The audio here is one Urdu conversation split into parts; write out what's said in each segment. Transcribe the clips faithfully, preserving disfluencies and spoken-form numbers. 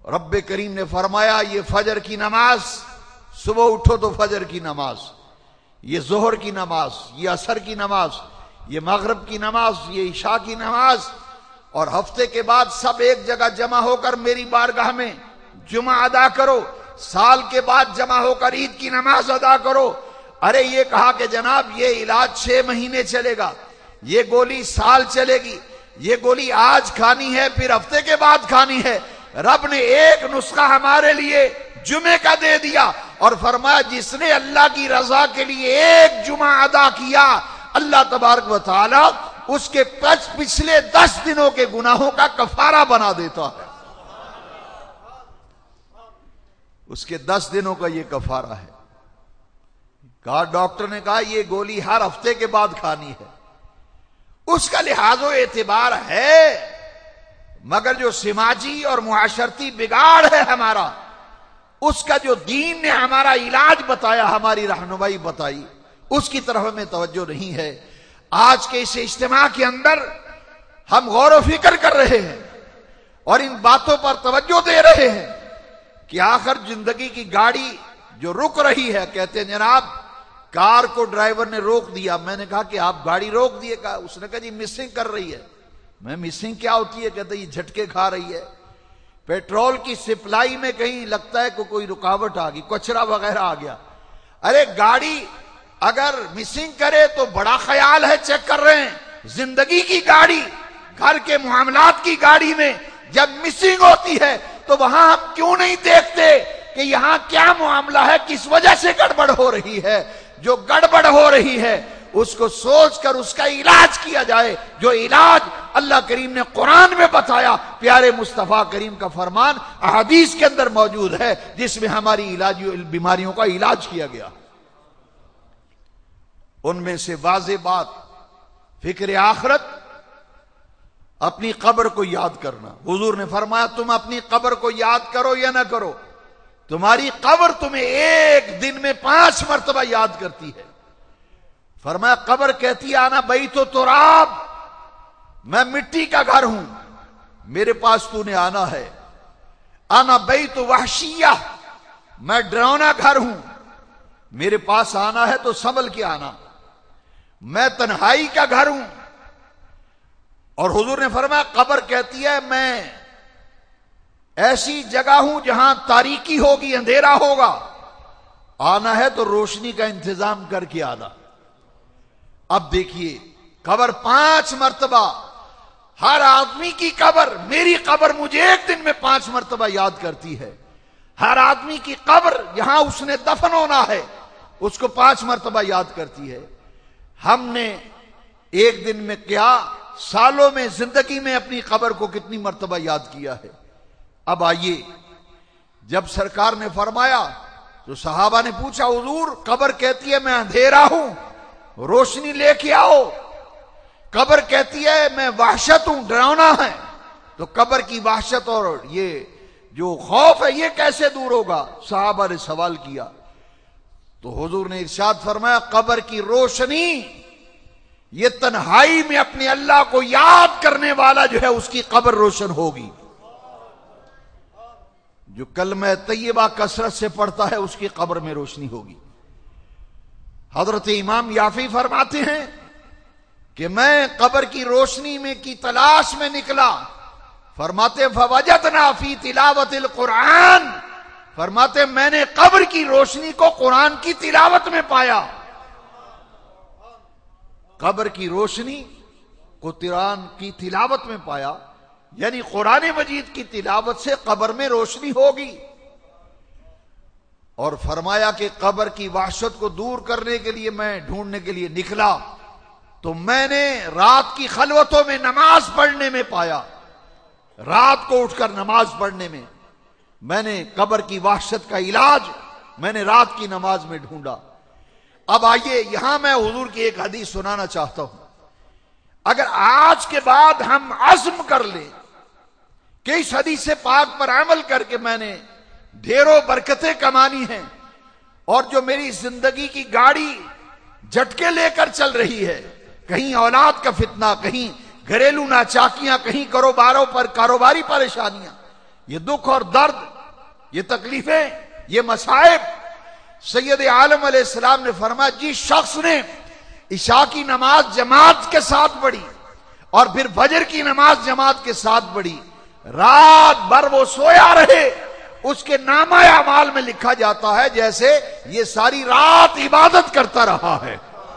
رب کریم نے فرمایا یہ فجر کی نماز، صبح اٹھو تو فجر کی نماز، یہ ظہر کی نماز، یہ عصر کی نماز، یہ مغرب کی نماز، یہ عشاء کی نماز، اور ہفتے کے بعد سب ایک جگہ جمع ہو کر میری بارگاہ میں جمعہ ادا کرو، سال کے بعد جمع ہو کر عید کی نماز ادا کرو۔ ارے یہ کہا کہ جناب یہ علاج چھ مہینے چلے گا، یہ گولی سال چلے گی، یہ گولی آج کھانی ہے پھر ہفتے کے بعد کھانی ہے۔ رب نے ایک نسخہ ہمارے لیے جمعے کا دے دیا اور فرمایا جس نے اللہ کی رضا کے لیے ایک جمعہ ادا کیا اللہ تبارک و تعالی اس کے پچھلے دس دنوں کے گناہوں کا کفارہ بنا دیتا ہے۔ اس کے دس دنوں کا یہ کفارہ ہے۔ کہا ڈاکٹر نے کہا یہ گولی ہر ہفتے کے بعد کھانی ہے، اس کا لحاظ و اعتبار ہے، مگر جو سماجی اور معاشرتی بگاڑ ہے ہمارا، اس کا جو دین نے ہمارا علاج بتایا، ہماری رہنمائی بتائی، اس کی طرف ہمیں توجہ نہیں ہے۔ آج کے اس اجتماع کے اندر ہم غور و فکر کر رہے ہیں اور ان باتوں پر توجہ دے رہے ہیں کہ آخر زندگی کی گاڑی جو رک رہی ہے، کہتے ہیں جناب کار کو ڈرائیور نے روک دیا، میں نے کہا کہ آپ گاڑی روک دیے، کہا اس نے کہا جی مسنگ کر رہی ہے۔ میں مسنگ کیا ہوتی ہے؟ کہتے یہ جھٹکے کھا رہی ہے، پیٹرول کی سپلائی میں کہیں لگتا ہے کہ کوئی رکاوٹ آ گئی، کچرا وغیرہ آ گیا۔ ارے گاڑی اگر مسنگ کرے تو بڑا خیال ہے، چیک کر رہے ہیں۔ زندگی کی گاڑی، گھر کے معاملات کی گاڑی میں جب مسنگ ہوتی ہے تو وہاں ہم کیوں نہیں دیکھتے کہ یہاں کیا معاملہ ہے، کس وجہ سے گڑبڑ ہو رہی ہے؟ جو گڑبڑ ہو رہی ہے اس کو سوچ کر اس کا علاج کیا جائے، جو علاج اللہ کریم نے قرآن میں بتایا، پیارے مصطفیٰ کریم کا فرمان احادیث کے اندر موجود ہے، جس میں ہماری علاجی بیماریوں کا علاج کیا گیا۔ ان میں سے واضح بات فکر آخرت، اپنی قبر کو یاد کرنا۔ حضور نے فرمایا تم اپنی قبر کو یاد کرو یا نہ کرو، تمہاری قبر تمہیں ایک دن میں پانچ مرتبہ یاد کرتی ہے۔ فرمایا قبر کہتی ہے آنا بیت و تراب، میں مٹی کا گھر ہوں، میرے پاس تو نے آنا ہے۔ آنا بیت وحشیہ، میں ڈراؤنا گھر ہوں، میرے پاس آنا ہے تو سنبھل کے آنا۔ میں تنہائی کا گھر ہوں، اور حضور نے فرمایا قبر کہتی ہے میں ایسی جگہ ہوں جہاں تاریکی ہوگی، اندھیرا ہوگا، آنا ہے تو روشنی کا انتظام کر کے آنا۔ اب دیکھیے قبر پانچ مرتبہ، ہر آدمی کی قبر، میری قبر مجھے ایک دن میں پانچ مرتبہ یاد کرتی ہے۔ ہر آدمی کی قبر جہاں اس نے دفن ہونا ہے اس کو پانچ مرتبہ یاد کرتی ہے۔ ہم نے ایک دن میں کیا، سالوں میں، زندگی میں اپنی قبر کو کتنی مرتبہ یاد کیا ہے؟ اب آئیے، جب سرکار نے فرمایا تو صحابہ نے پوچھا حضور قبر کہتی ہے میں اندھیرا ہوں، روشنی لے کے آؤ۔ قبر کہتی ہے میں وحشت ہوں، ڈراؤنا ہے، تو قبر کی وحشت اور یہ جو خوف ہے یہ کیسے دور ہوگا؟ صحابہ نے سوال کیا تو حضور نے ارشاد فرمایا قبر کی روشنی، یہ تنہائی میں اپنے اللہ کو یاد کرنے والا جو ہے اس کی قبر روشن ہوگی۔ جو کلمہ طیبہ کثرت سے پڑھتا ہے اس کی قبر میں روشنی ہوگی۔ حضرت امام یافی فرماتے ہیں کہ میں قبر کی روشنی میں کی تلاش میں نکلا، فرماتے فوجدنا فی تلاوت القرآن، فرماتے میں نے قبر کی روشنی کو قرآن کی تلاوت میں پایا۔ قبر کی روشنی کو قرآن کی تلاوت میں پایا، یعنی قرآن مجید کی تلاوت سے قبر میں روشنی ہوگی۔ اور فرمایا کہ قبر کی وحشت کو دور کرنے کے لیے میں ڈھونڈنے کے لیے نکلا تو میں نے رات کی خلوتوں میں نماز پڑھنے میں پایا، رات کو اٹھ کر نماز پڑھنے میں میں نے قبر کی وحشت کا علاج میں نے رات کی نماز میں ڈھونڈا۔ اب آئیے یہاں میں حضور کی ایک حدیث سنانا چاہتا ہوں۔ اگر آج کے بعد ہم عزم کر لیں کہ اس حدیث پاک پر عمل کر کے میں نے ڈھیروں برکتیں کمانی ہیں، اور جو میری زندگی کی گاڑی جھٹکے لے کر چل رہی ہے، کہیں اولاد کا فتنہ، کہیں گھریلو ناچاکیاں، کہیں کاروباروں پر کاروباری پریشانیاں، یہ دکھ اور درد، یہ تکلیفیں، یہ مصائب، سید عالم علیہ السلام نے فرمایا جس شخص نے عشاء کی نماز جماعت کے ساتھ پڑھی اور پھر فجر کی نماز جماعت کے ساتھ پڑھی، رات بھر وہ سویا رہے، اس کے نامہ اعمال میں لکھا جاتا ہے جیسے یہ ساری رات عبادت کرتا رہا ہے۔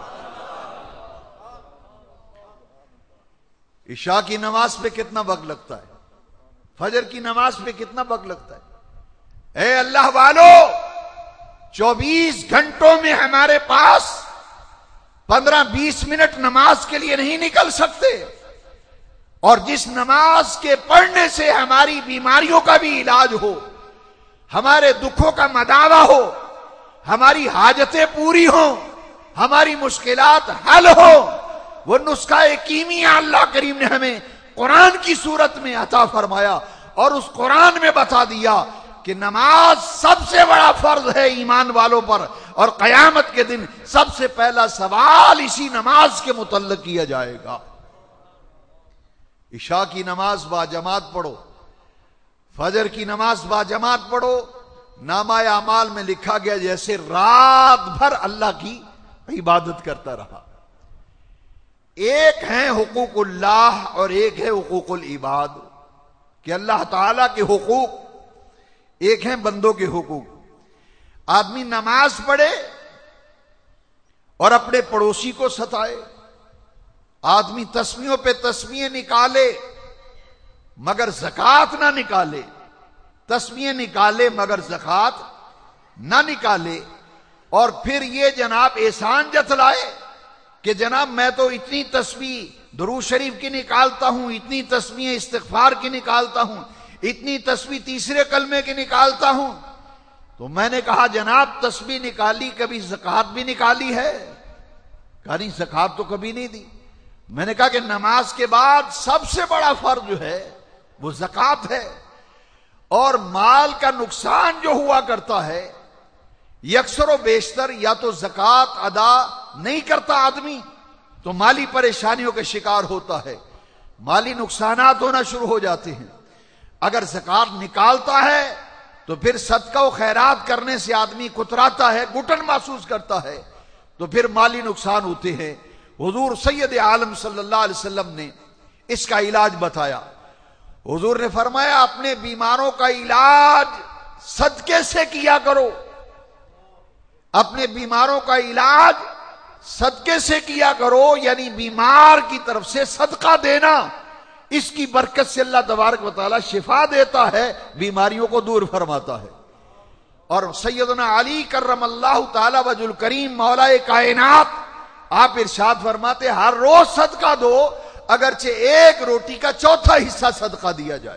عشاء کی نماز پہ کتنا وقت لگتا ہے، فجر کی نماز پہ کتنا وقت لگتا ہے؟ اے اللہ والو، چوبیس گھنٹوں میں ہمارے پاس پندرہ بیس منٹ نماز کے لیے نہیں نکل سکتے، اور جس نماز کے پڑھنے سے ہماری بیماریوں کا بھی علاج ہو، ہمارے دکھوں کا مداوع ہو، ہماری حاجتیں پوری ہوں، ہماری مشکلات حل ہو، وہ نسخہ کیمیا اللہ کریم نے ہمیں قرآن کی صورت میں عطا فرمایا، اور اس قرآن میں بتا دیا کہ نماز سب سے بڑا فرض ہے ایمان والوں پر، اور قیامت کے دن سب سے پہلا سوال اسی نماز کے متعلق کیا جائے گا۔ عشاء کی نماز با جماعت پڑھو، فجر کی نماز با جماعت پڑھو، نامہ اعمال میں لکھا گیا جیسے رات بھر اللہ کی عبادت کرتا رہا۔ ایک ہے حقوق اللہ اور ایک ہے حقوق العباد، کہ اللہ تعالی کے حقوق ایک ہیں بندوں کے حقوق۔ آدمی نماز پڑھے اور اپنے پڑوسی کو ستائے، آدمی تسمیوں پہ تسمیے نکالے مگر زکوٰۃ نہ نکالے، تسمیے نکالے مگر زکوٰۃ نہ نکالے، اور پھر یہ جناب احسان جتلائے کہ جناب میں تو اتنی تسبیح درود شریف کی نکالتا ہوں، اتنی تسبیح استغفار کی نکالتا ہوں، اتنی تسبیح تیسرے کلمے کی نکالتا ہوں۔ تو میں نے کہا جناب تسبیح نکالی، کبھی زکوٰۃ بھی نکالی ہے؟ کہا نہیں، زکوٰۃ تو کبھی نہیں دی۔ میں نے کہا کہ نماز کے بعد سب سے بڑا فرض جو ہے وہ زکوٰۃ ہے، اور مال کا نقصان جو ہوا کرتا ہے یکسر و بیشتر یا تو زکوٰۃ ادا نہیں کرتا آدمی تو مالی پریشانیوں کے شکار ہوتا ہے، مالی نقصانات ہونا شروع ہو جاتے ہیں۔ اگر زکوٰۃ نکالتا ہے تو پھر صدقہ و خیرات کرنے سے آدمی کتراتا ہے، گھٹن محسوس کرتا ہے، تو پھر مالی نقصان ہوتے ہیں۔ حضور سید عالم صلی اللہ علیہ وسلم نے اس کا علاج بتایا۔ حضور نے فرمایا اپنے بیماروں کا علاج صدقے سے کیا کرو، اپنے بیماروں کا علاج صدقے سے کیا کرو، یعنی بیمار کی طرف سے صدقہ دینا، اس کی برکت سے اللہ تبارک و تعالی شفا دیتا ہے، بیماریوں کو دور فرماتا ہے۔ اور سیدنا علی کرم اللہ تعالی وجہ الکریم مولا کائنات آپ ارشاد فرماتے ہر روز صدقہ دو، اگرچہ ایک روٹی کا چوتھا حصہ صدقہ دیا جائے۔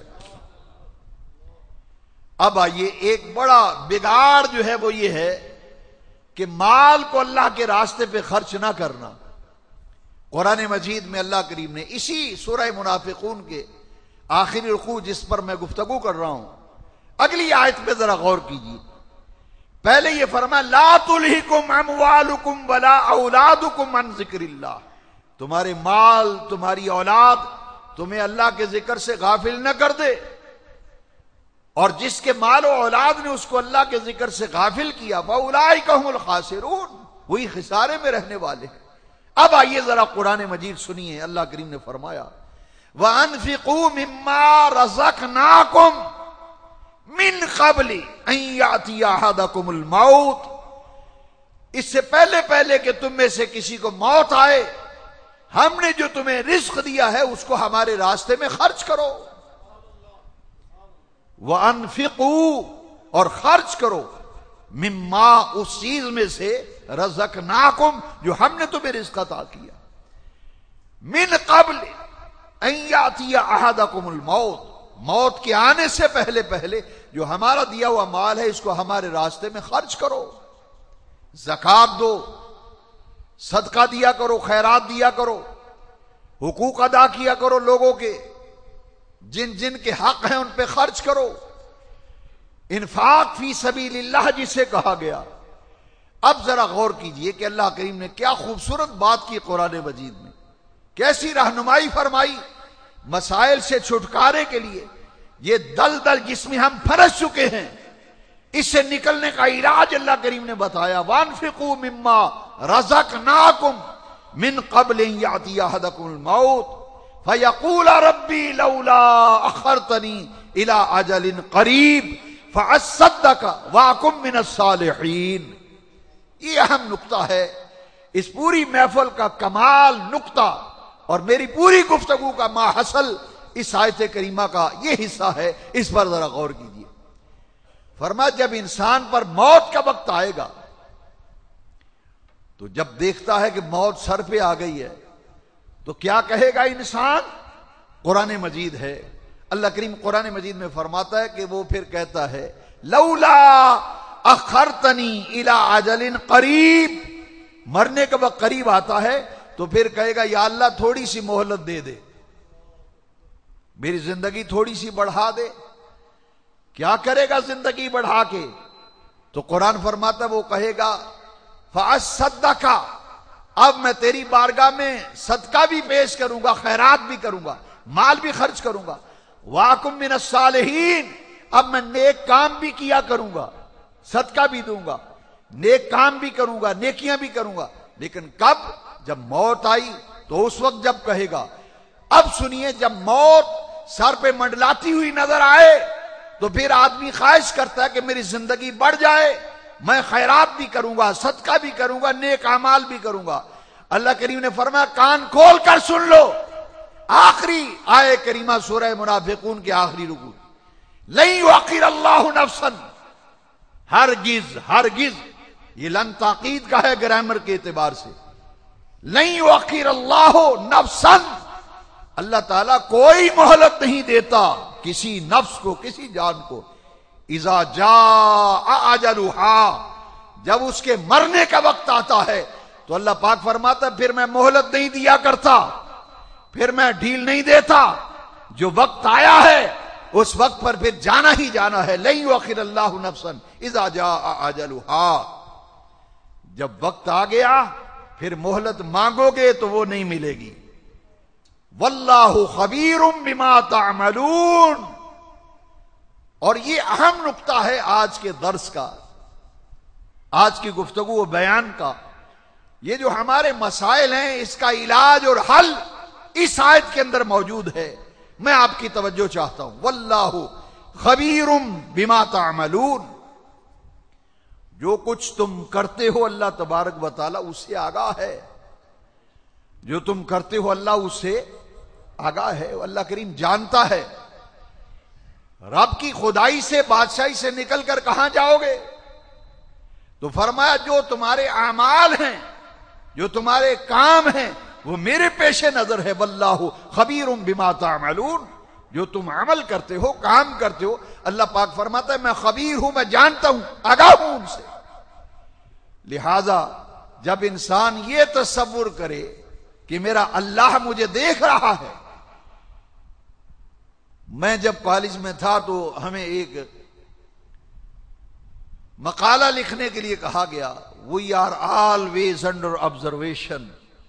اب آئیے، ایک بڑا بگاڑ جو ہے وہ یہ ہے کہ مال کو اللہ کے راستے پہ خرچ نہ کرنا۔ قرآن مجید میں اللہ کریم نے اسی سورہ منافقون کے آخری رکوع جس پر میں گفتگو کر رہا ہوں، اگلی آیت پہ ذرا غور کیجیے۔ پہلے یہ فرمایا لا تلہکم اموالکم ولا اولادکم عن ذکر اللہ، تمہارے مال، تمہاری اولاد تمہیں اللہ کے ذکر سے غافل نہ کر دے، اور جس کے مال و اولاد نے اس کو اللہ کے ذکر سے غافل کیا فاولئک هم الخاسرون، وہی خسارے میں رہنے والے ہیں۔ اب آئیے ذرا قرآن مجید سنیے، اللہ کریم نے فرمایا وَأَنفِقُوا مِمَّا رَزَقْنَاكُمْ مِنْ قَبْلِ أَنْ يَأْتِيَ أَحَدَكُمُ الْمَوْتُ، اس سے پہلے پہلے کہ تم میں سے کسی کو موت آئے، ہم نے جو تمہیں رزق دیا ہے اس کو ہمارے راستے میں خرچ کرو۔ وَأَنفِقُوا، اور خرچ کرو، مما، اس چیز میں سے، رزقناکم، جو ہم نے تمہیں رزق عطا کیا، من قبل ان یاتی احدکم الموت، موت کے آنے سے پہلے پہلے جو ہمارا دیا ہوا مال ہے اس کو ہمارے راستے میں خرچ کرو، زکوٰۃ دو، صدقہ دیا کرو، خیرات دیا کرو، حقوق ادا کیا کرو لوگوں کے، جن جن کے حق ہیں ان پہ خرچ کرو، انفاق فی سبیل اللہ جسے کہا گیا۔ اب ذرا غور کیجئے کہ اللہ کریم نے کیا خوبصورت بات کی قرآن مجید میں، کیسی رہنمائی فرمائی مسائل سے چھٹکارے کے لیے۔ یہ دلدل جس میں ہم پھنس چکے ہیں، اس سے نکلنے کا علاج اللہ کریم نے بتایا، وَانفِقُوا مِمَّا رَزَقْنَاكُمْ مِن قَبْلِ أَن يَأْتِيَ أَحَدَكُمُ الْمَوْتُ فَيَقُولَ رَبِّي لَوْلَا أَخَّرْتَنِي إِلَىٰ أَجَلٍ قَرِيبٍ فَأَصَّدَّقَ وَأَكُن مِّنَ الصَّالِحِينَ۔ یہ اہم نقطہ ہے، اس پوری محفل کا کمال نقطہ اور میری پوری گفتگو کا ماحصل اس آیت کریمہ کا یہ حصہ ہے، اس پر ذرا غور کیجیے۔ فرمایا جب انسان پر موت کا وقت آئے گا تو جب دیکھتا ہے کہ موت سر پہ آ گئی ہے تو کیا کہے گا انسان؟ قرآن مجید ہے، اللہ کریم قرآن مجید میں فرماتا ہے کہ وہ پھر کہتا ہے لولا اخرتنی الی اجل قریب، مرنے کا وقت قریب آتا ہے تو پھر کہے گا یا اللہ تھوڑی سی مہلت دے دے، میری زندگی تھوڑی سی بڑھا دے۔ کیا کرے گا زندگی بڑھا کے؟ تو قرآن فرماتا ہے وہ کہے گا فَأَصَّدَّقَ، اب میں تیری بارگاہ میں صدقہ بھی پیش کروں گا، خیرات بھی کروں گا، مال بھی خرچ کروں گا، وَأَكُن مِّنَ الصَّالِحِينَ، اب میں نیک کام بھی کیا کروں گا، صدقہ بھی دوں گا، نیک کام بھی کروں گا، نیکیاں بھی کروں گا۔ لیکن کب؟ جب موت آئی تو اس وقت جب کہے گا۔ اب سنیے، جب موت سر پہ منڈلاتی ہوئی نظر آئے تو پھر آدمی خواہش کرتا ہے کہ میری زندگی بڑھ جائے، میں خیرات بھی کروں گا، صدقہ بھی کروں گا، نیک اعمال بھی کروں گا۔ اللہ کریم نے فرمایا کان کھول کر سن لو، آخری آیے کریمہ سورہ منافقون کے آخری رکوع، لن یؤخر اللہ نفسا، ہرگز ہرگز، یہ لن تاکید کا ہے گرامر کے اعتبار سے، لن یؤخر اللہ نفسا، اللہ تعالیٰ کوئی مہلت نہیں دیتا کسی نفس کو، کسی جان کو، اذا جاء اجلھا، جب اس کے مرنے کا وقت آتا ہے تو اللہ پاک فرماتا ہے پھر میں مہلت نہیں دیا کرتا، پھر میں ڈھیل نہیں دیتا، جو وقت آیا ہے اس وقت پر پھر جانا ہی جانا ہے۔ لن یؤخر اللہ نفسا اذا جاء اجلھا، جب وقت آ گیا پھر مہلت مانگو گے تو وہ نہیں ملے گی۔ واللہ خبیر بما تعملون، اور یہ اہم نقطہ ہے آج کے درس کا، آج کی گفتگو و بیان کا۔ یہ جو ہمارے مسائل ہیں اس کا علاج اور حل اس آیت کے اندر موجود ہے، میں آپ کی توجہ چاہتا ہوں۔ واللہ خبیر بما تعملون، جو کچھ تم کرتے ہو اللہ تبارک و تعالی اس سے آگاہ ہے، جو تم کرتے ہو اللہ اس سے آگاہ ہے، اللہ کریم جانتا ہے۔ رب کی خدائی سے، بادشاہی سے نکل کر کہاں جاؤ گے؟ تو فرمایا جو تمہارے اعمال ہیں، جو تمہارے کام ہیں وہ میرے پیش نظر ہے۔ واللہ خبیر بما تعملون، جو تم عمل کرتے ہو، کام کرتے ہو، اللہ پاک فرماتا ہے میں خبیر ہوں، میں جانتا ہوں، آگاہ ہوں ان سے۔ لہذا جب انسان یہ تصور کرے کہ میرا اللہ مجھے دیکھ رہا ہے۔ میں جب کالج میں تھا تو ہمیں ایک مقالہ لکھنے کے لیے کہا گیا، we are always under observation,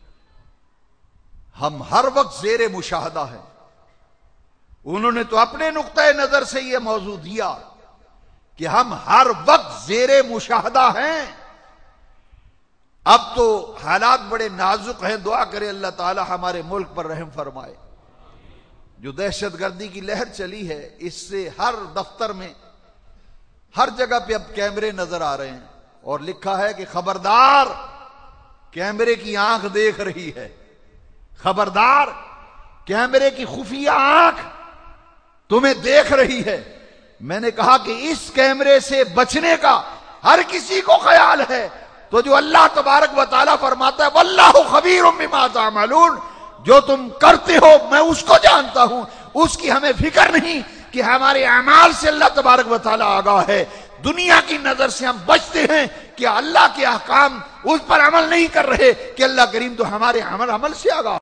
ہم ہر وقت زیر مشاہدہ ہیں۔ انہوں نے تو اپنے نقطۂ نظر سے یہ موضوع دیا کہ ہم ہر وقت زیر مشاہدہ ہیں۔ اب تو حالات بڑے نازک ہیں، دعا کرے اللہ تعالی ہمارے ملک پر رحم فرمائے۔ جو دہشت گردی کی لہر چلی ہے اس سے ہر دفتر میں، ہر جگہ پہ اب کیمرے نظر آ رہے ہیں، اور لکھا ہے کہ خبردار کیمرے کی آنکھ دیکھ رہی ہے، خبردار کیمرے کی خفیہ آنکھ تمہیں دیکھ رہی ہے۔ میں نے کہا کہ اس کیمرے سے بچنے کا ہر کسی کو خیال ہے تو جو اللہ تبارک و تعالیٰ فرماتا ہے واللہ خبیر بما تعملون، جو تم کرتے ہو میں اس کو جانتا ہوں، اس کی ہمیں فکر نہیں کہ ہمارے اعمال سے اللہ تبارک و تعالیٰ آگاہ ہے۔ دنیا کی نظر سے ہم بچتے ہیں کہ اللہ کے احکام اس پر عمل نہیں کر رہے، کہ اللہ کریم تو ہمارے عمل عمل سے آگاہ